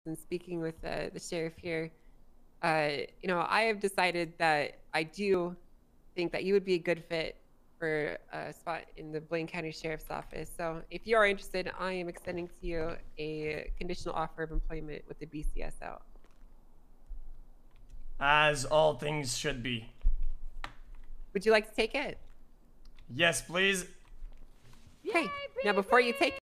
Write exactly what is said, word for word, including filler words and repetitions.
and speaking with uh, the sheriff here, uh, you know, I have decided that I do think that you would be a good fit for a spot in the Blaine County Sheriff's Office. So if you are interested, I am extending to you a conditional offer of employment with the B C S O. As all things should be. Would you like to take it? Yes, please. Okay. Now, before you take